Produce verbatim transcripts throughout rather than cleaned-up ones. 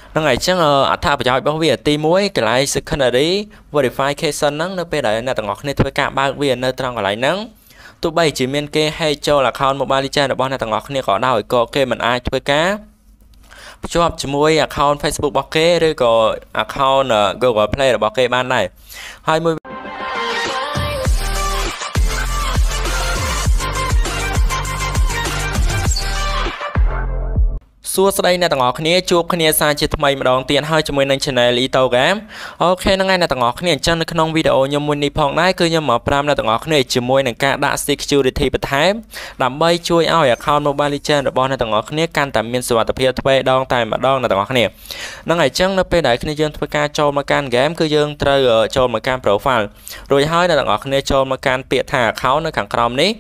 nó ngày chắc ở tháp bây giờ bảo vệ tí muối cái lại secondary verification nắng nó bây giờ là tầng ngọc nên thôi cả ba viên nơi trong lại nắng tụi bay chỉ miền kê hay cho là account mobile legend ở bên này tầng ngọc nên có đào có kê mình ai thôi cá cho hợp chỉ muối account Facebook bọc kê rồi có account Google Play là bọc kê ban này hai mươi xua đây là tầng ngọc này chụp cái này sang chỉ thay mà đòn tiền hai cho mình lên channel lý tàu gám ok nó ngay là tầng ngọc này chân trong video nhom muốn đi phong này cứ nhom mở pram là tầng ngọc này chỉ môi là cả đã security bật thái làm bay chui ao account mobile legend ở bên này tầng ngọc này can tạm miền sửa tập hiện thuê đòn tài mà đòn là tầng ngọc này nó ngày chân nó pe đại khi dương thuê ca cho mà can game cứ dương chơi ở cho mà can profile rồi hai là tầng ngọc này cho mà can bịa thả kháo nó càng còng ní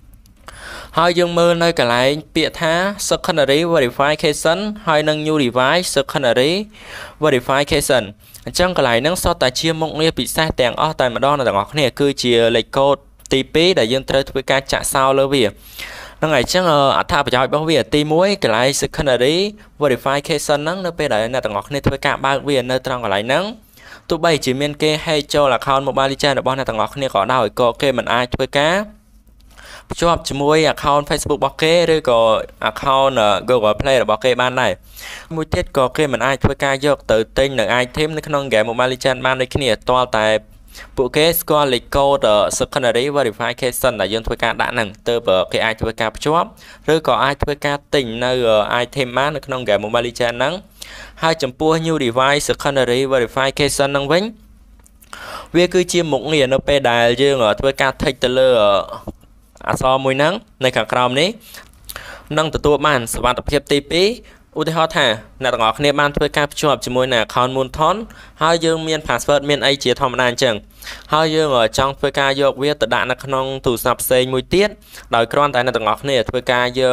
hai dương mơ nơi cả lại bịa thá secondary verification hai nâng new device secondary verification chẳng cả lại nâng so tại chia mộng nghe bị sai tèng ở tại mà đo là ngọc này cứ chia lệch code tê pê để dương chơi với cái trả sao lơ việc nó ngày chắc ở tháp bây giờ bảo vệ tí muối cái lại secondary verification nâng nó bây giờ là ngọc này với cả ba viên nơi trong cả lại nâng tụi bay chỉ miền kê hay cho là account mobile legend ở bên này ngọc này có đào có kê mình ai với cá cho hợp chỉ muối account Facebook bọc kê rồi có account Google Play là bọc kê ban này muối thiết có kê mình ai thôi ca dọc từ tên là ai thêm nó không game mobile legend ban đây kia to tại bộ kê score lịch code secondary verification là dân thôi ca đã nặng từ bờ cái ai thôi ca chốt rồi có ai thôi ca tình nơi ai thêm má nó không game mobile legend nắng hai chấm pua new device secondary verification năng vĩnh việc cứ chia một nghìn nó pe đài dương ở thôi ca thay từ lơ à so mùi nắngในខាងក្រោមនេះនឹងទទួលបានសវត្ថភាពទីពីរឧទាហរណ៍ថាអ្នកទាំងអស់គ្នាបានធ្វើការភ្ជាប់ជាមួយនឹង account មុនថនហើយយើងមាន password មានអីជាធម្មតាអញ្ចឹងហើយយើងចង់ធ្វើការយកវាទៅដាក់នៅក្នុងទូរស័ព្ទផ្សេងមួយទៀតដោយគ្រាន់តែអ្នកទាំងអស់គ្នាធ្វើការយក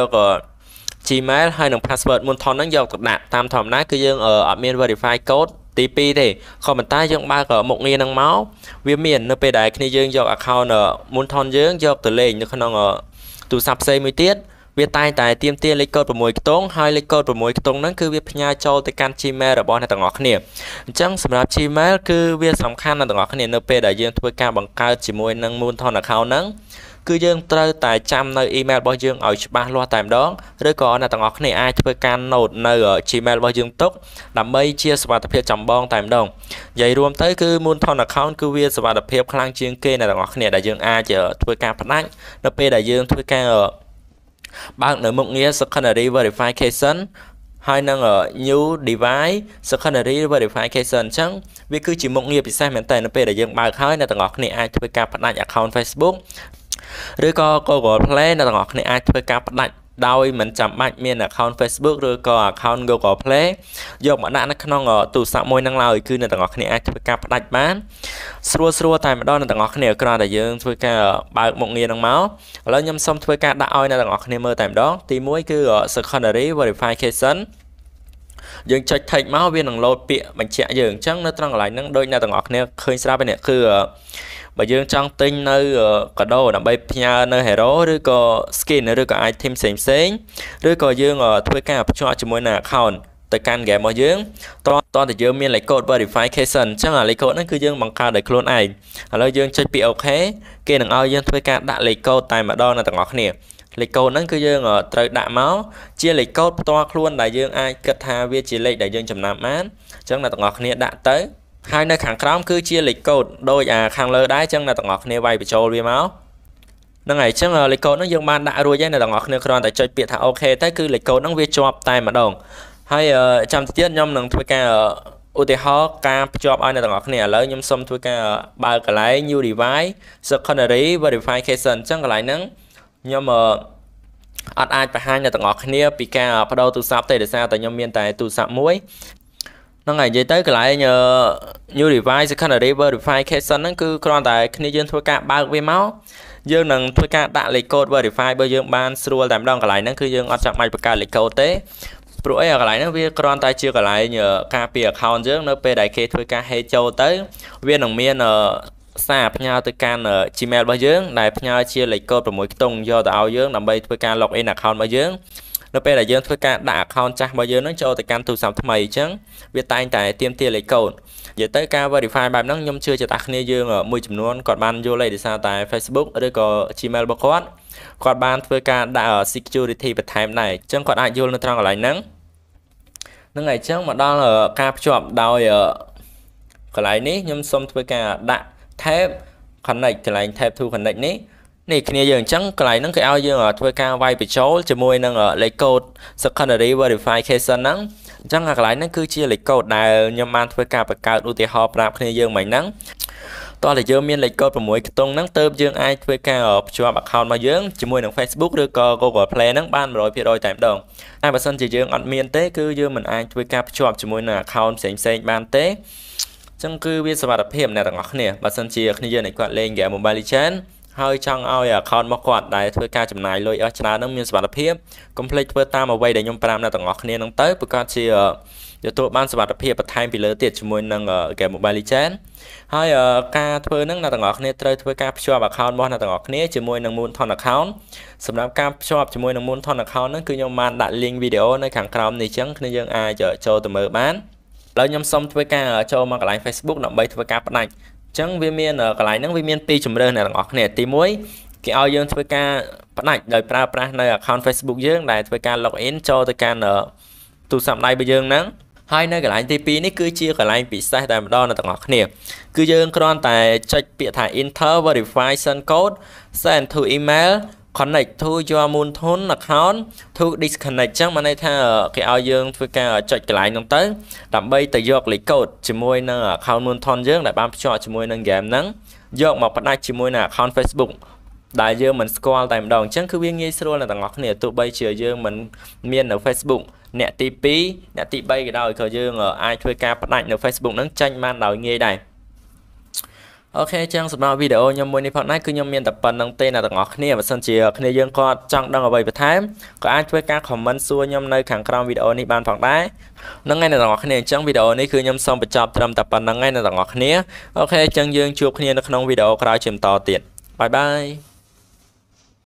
Gmail ហើយនឹង password មុនថនហ្នឹងយកទៅដាក់តាមធម្មតាគឺយើងអត់មាន verify codeទីពីរទេក៏ប៉ុន្តែយើងបើកមុខងារហ្នឹងមកវាមាននៅពេលដែលគ្នាយើងយក account មុនថនយើងយកទៅលេងនៅក្នុងទូរស័ព្ទផ្សេងមួយទៀតវាតែងតែទាមទារលេខកូដ6ខ្ទង់ហើយលេខកូដ6ខ្ទង់ហ្នឹងគឺវាផ្ញើចូលទៅកាន់ Gmail របស់អ្នកទាំងអស់គ្នាអញ្ចឹងសម្រាប់ Gmail គឺវាសំខាន់ណាស់ទាំងអស់គ្នានៅពេលដែលយើងធ្វើការបង្កើតជាមួយនឹងមុនថន account ហ្នឹងគឺយើងត្រូវតែចាំនៅ email របស់យើងឲ្យច្បាស់លាស់តែម្ដងឬក៏អ្នកទាំងអស់គ្នាអាចធ្វើការ note នៅ Gmail របស់យើងទុកដើម្បីជាសុវត្ថិភាពចម្បងតែម្ដងនិយាយរួមទៅគឺមុនថន account គឺវាសុវត្ថិភាពខ្លាំងជាងគេអ្នកទាំងអស់គ្នាដែលយើងអាចធ្វើការផ្ដាច់នៅពេលដែលយើងធ្វើការបើកនៅមុខងារ secondary verification ហើយនឹង new device secondary verification អញ្ចឹងវាគឺជាមុខងារពិសេសមែនតើនៅពេលដែលយើងបើកហើយអ្នកទាំងអស់គ្នាអាចធ្វើការផ្ដាច់ account Facebook ឬក៏ Google Play អ្នកទាំងអស់គ្នាអាចធ្វើការផ្ដាច់ដោយមិនចាំបាច់មាន account Facebook ឬក៏ account Google Play យកមកដាក់នៅក្នុងទូរស័ព្ទមួយហ្នឹងឡើយគឺអ្នកទាំងអស់គ្នាអាចធ្វើការផ្ដាច់បានស្រួលស្រួលតែម្ដងអ្នកទាំងអស់គ្នាគ្រាន់តែយើងធ្វើការបើកមុខងារហ្នឹងមកឥឡូវខ្ញុំសូមធ្វើការដាក់ឲ្យអ្នកទាំងអស់គ្នាមើលតែម្ដងទីមួយគឺ secondary verification យើងចុច text មកវានឹង load ពាក្យបញ្ជាក់យើងអញ្ចឹងនៅត្រង់កន្លែងហ្នឹងដូចអ្នកទាំងអស់គ្នាឃើញស្រាប់ឯនេះគឺបើយើងចង់ទិញនៅកាដូដើម្បីផ្ញើនៅ hero ឬក៏ skin ឬក៏ item ផ្សេងផ្សេងឬក៏យើងធ្វើការភ្ជាប់ជាមួយនឹង account ទៅកាន់ game របស់យើងតតតែយើងមានលេខកូដ verification អញ្ចឹងអាលេខកូដហ្នឹងគឺយើងបង្កើតដោយខ្លួនឯងឥឡូវយើងចុចពី OK គេនឹងឲ្យយើងធ្វើការដាក់លេខកូដតែម្ដងអ្នកទាំងអស់គ្នាលេខកូដហ្នឹងគឺយើងត្រូវដាក់មកជាលេខកូដផ្ទាល់ខ្លួនដែលយើងអាចគិតថាវាជាលេខដែលយើងចំណាំបានអញ្ចឹងអ្នកទាំងអស់គ្នាដាក់ទៅហើយនៅខាងក្រោមគឺជាលេខកូដដូចអាខាងលើដែរអញ្ចឹងអ្នកទាំងអស់គ្នាវាយបញ្ចូលវាមកហ្នឹងហើយអញ្ចឹងលេខកូដហ្នឹងយើងបានដាក់រួចហើយអ្នកទាំងអស់គ្នាគ្រាន់តែចុចពាក្យថា OK ទៅគឺលេខកូដហ្នឹងវាជាប់តែម្ដងហើយចាំទៀតខ្ញុំនឹងធ្វើការឧទាហរណ៍ការភ្ជាប់ឲ្យអ្នកទាំងអស់គ្នាឥឡូវខ្ញុំសូមធ្វើការបើកកន្លែង new device secondary verification អញ្ចឹងកន្លែងហ្នឹងខ្ញុំអត់អាចបង្ហាញអ្នកទាំងអស់គ្នាពីការបដូរទូរស័ព្ទទេដោយសារតែខ្ញុំមានតែទូរស័ព្ទមួយហ្នឹងហើយនិយាយទៅកន្លែង new device secondary verification ហ្នឹងគឺគ្រាន់តែគ្នាយើងធ្វើការបើកវាមកយើងនឹងធ្វើការដាក់លេខកូដ verify របស់យើងបានស្រួលតែម្ដងកន្លែងហ្នឹងគឺយើងអត់ចាំបាច់បង្កើតលេខកូដទេព្រោះអីកន្លែងហ្នឹងវាគ្រាន់តែជាកន្លែងការពារ account យើងនៅពេលដែលគេធ្វើការ hack ចូលទៅវានឹងមានសារផ្ញើទៅកាន់ Gmail របស់យើងដែលផ្ញើជាលេខកូដ6ខ្ទង់យកទៅឲ្យយើងដើម្បីធ្វើការ log in account របស់យើងនៅពេលដែលយើងធ្វើការដាក់ account ចាស់របស់យើងហ្នឹងចូលទៅកាន់ទូរស័ព្ទថ្មីអញ្ចឹងវាតែងតែទាមទារលេខកូដនិយាយទៅការ verify បែបហ្នឹងខ្ញុំជឿជាក់គ្នាយើងមួយចំនួនគាត់បានយល់ឯដោយសារតែ Facebook ឬក៏ Gmail របស់គាត់គាត់បានធ្វើការដាក់ security បន្ថែមដែរអញ្ចឹងគាត់អាចយល់នៅត្រង់កន្លែងហ្នឹងហ្នឹងហើយអញ្ចឹងមកដល់ការភ្ជាប់ដោយកន្លែងនេះខ្ញុំសូមធ្វើការដាក់ tab connect កន្លែង tab to connect នេះនេះគ្នាយើងអញ្ចឹងកន្លែងហ្នឹងគេឲ្យយើងធ្វើការវាយបញ្ចូលជាមួយនឹងលេខកូដ secondary verification ហ្នឹងអញ្ចឹងកន្លែងហ្នឹងគឺជាលេខកូដដែលខ្ញុំបានធ្វើការបង្កើតឧទាហរណ៍ប្រាប់គ្នាយើងមិញហ្នឹងតោះតែយើងមានលេខកូដ6ខ្ទង់ហ្នឹងទៅយើងអាចធ្វើការភ្ជាប់ account របស់យើងជាមួយនឹង Facebook ឬក៏ Google Play ហ្នឹងបាន one hundred percent តែម្ដងតែបើសិនជាយើងអត់មានទេគឺយើងមិនអាចធ្វើការភ្ជាប់ជាមួយនឹង account ផ្សេងៗបានទេអញ្ចឹងគឺវាសុវត្ថិភាពអ្នកទាំងអស់គ្នាបើសិនជាគ្នាយើងគាត់លេង game Mobile Legends ហើយចង់ឲ្យ account របស់គាត់ដែលធ្វើការចំណាយលុយអស់ច្រើនហ្នឹងមានសុវត្ថិភាពកុំភ្លេចធ្វើតាមអ្វីដែលខ្ញុំប្រាប់អ្នកទាំងអស់គ្នាហ្នឹងទៅប្រកាសជាទទួលបានសុវត្ថិភាពបន្ថែមពីលើទៀតជាមួយនឹង game Mobile Legends ហើយការធ្វើហ្នឹងអ្នកទាំងអស់គ្នាត្រូវធ្វើការភ្ជាប់ account របស់អ្នកទាំងអស់គ្នាជាមួយនឹង Moonton account សម្រាប់ការភ្ជាប់ជាមួយនឹង Moonton account ហ្នឹងគឺខ្ញុំបានដាក់ link វីដេអូនៅខាងក្រោមនេះអញ្ចឹងគ្នាយើងអាចចូលទៅមើលបានឥឡូវខ្ញុំសូមធ្វើការចូលមកកន្លែង Facebook ដើម្បីធ្វើការផ្ដាច់អញ្ចឹងវាមានកន្លែងហ្នឹងវាមានពីរជម្រើសអ្នកទាំងអស់គ្នាទីមួយគេឲ្យយើងធ្វើការផ្ដាច់ដោយប្រើប្រាស់នៅ account Facebook យើងដែលធ្វើការ login ចូលទៅកាន់ទូរស័ព្ទដៃរបស់យើងហ្នឹងហើយនៅកន្លែងទីពីរនេះគឺជាកន្លែងពិសេសតែម្ដងអ្នកទាំងអស់គ្នាគឺយើងគ្រាន់តែចុចពាក្យថា enter verification code send to email connect to your Moonton account to disconnect ចឹងមានន័យថាគេឲ្យយើងធ្វើការចុចកន្លែងហ្នឹងទៅដើម្បីទៅយកលេខកូដជាមួយនឹង account Moonton យើងដែលបានភ្ជាប់ជាមួយនឹង game ហ្នឹងយកមកផ្ដាច់ជាមួយនឹង account Facebook ដែលយើងមិនស្គាល់តែម្ដងអញ្ចឹងគឺវាងាយស្រួលអ្នកទាំងអស់គ្នាទោះបីជាយើងមិនមាននៅ Facebook អ្នកទីពីរអ្នកទីបីក៏ដោយក៏យើងអាចធ្វើការផ្ដាច់នៅ Facebook ហ្នឹងចេញបានដោយងាយដែរអូខេចឹងសម្រាប់វីដេអូខ្ញុំមួយនេះផងដែរគឺខ្ញុំមានតែប៉ុណ្្នឹងទេអ្នកទាំងអស់គ្នាបើសិនជាគ្នាយើងគាត់ចង់ដឹងអ្វីបន្ថែមក៏អាចធ្វើការ comment សួរខ្ញុំនៅខាងក្រោមវីដេអូនេះបានផងដែរហ្នឹងហើយអ្នកទាំងអស់គ្នាអញ្ចឹងវីដេអូនេះគឺខ្ញុំសូមបញ្ចប់ត្រឹមតែប៉ុណ្្នឹងហើយអ្នកទាំងអស់គ្នាអូខេចឹងយើងជួបគ្នានៅក្នុងវីដេអូក្រោយជាបន្តទៀតបាយបាយ